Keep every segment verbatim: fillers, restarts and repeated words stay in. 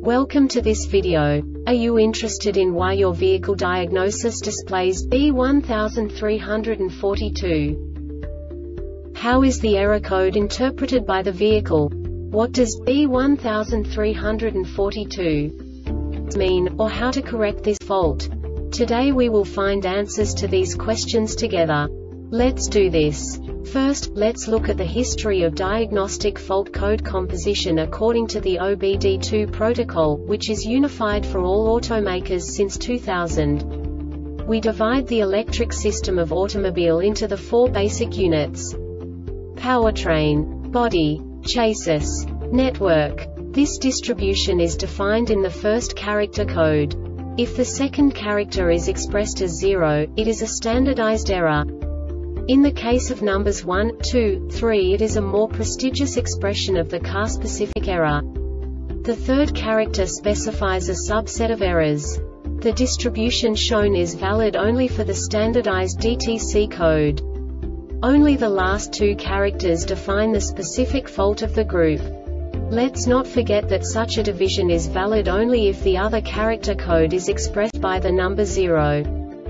Welcome to this video. Are you interested in why your vehicle diagnosis displays B one three four two? How is the error code interpreted by the vehicle? What does B one three four two mean, or how to correct this fault? Today we will find answers to these questions together. Let's do this. First, let's look at the history of diagnostic fault code composition according to the O B D two protocol, which is unified for all automakers since two thousand. We divide the electric system of automobile into the four basic units: powertrain, body, chassis, network. This distribution is defined in the first character code. If the second character is expressed as zero, it is a standardized error. In the case of numbers one, two, three, it is a more prestigious expression of the car-specific error. The third character specifies a subset of errors. The distribution shown is valid only for the standardized D T C code. Only the last two characters define the specific fault of the group. Let's not forget that such a division is valid only if the other character code is expressed by the number zero.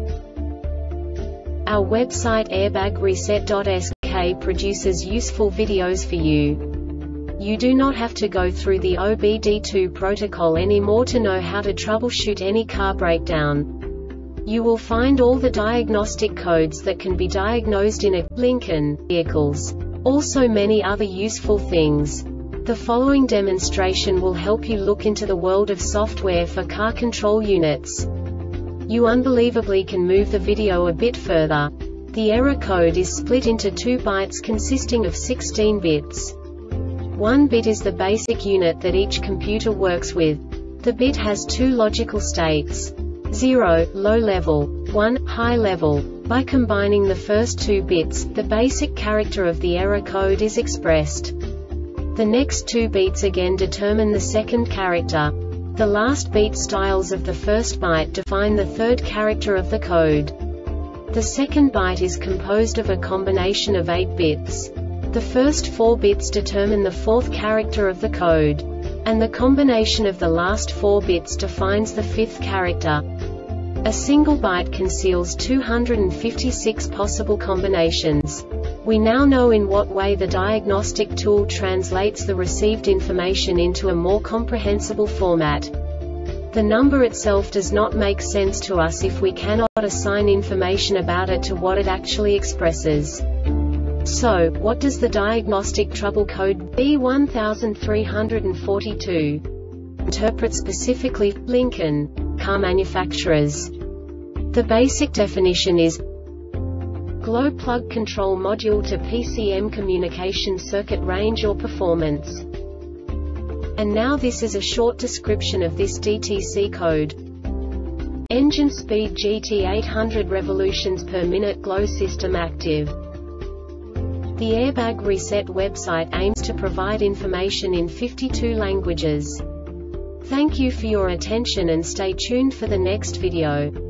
Our website airbag reset dot S K produces useful videos for you. You do not have to go through the O B D two protocol anymore to know how to troubleshoot any car breakdown. You will find all the diagnostic codes that can be diagnosed in a Lincoln vehicles. Also many other useful things. The following demonstration will help you look into the world of software for car control units. You unbelievably can move the video a bit further. The error code is split into two bytes consisting of sixteen bits. One bit is the basic unit that each computer works with. The bit has two logical states: zero, low level, one, high level. By combining the first two bits, the basic character of the error code is expressed. The next two bits again determine the second character. The last beat styles of the first byte define the third character of the code. The second byte is composed of a combination of eight bits. The first four bits determine the fourth character of the code. And the combination of the last four bits defines the fifth character. A single byte conceals two hundred fifty-six possible combinations. We now know in what way the diagnostic tool translates the received information into a more comprehensible format. The number itself does not make sense to us if we cannot assign information about it to what it actually expresses. So, what does the diagnostic trouble code B one three four two interpret specifically for Lincoln car manufacturers? The basic definition is glow plug control module to P C M communication circuit range or performance. And now this is a short description of this D T C code. Engine speed G T eight hundred revolutions per minute, glow system active. The Airbag Reset website aims to provide information in fifty-two languages. Thank you for your attention and stay tuned for the next video.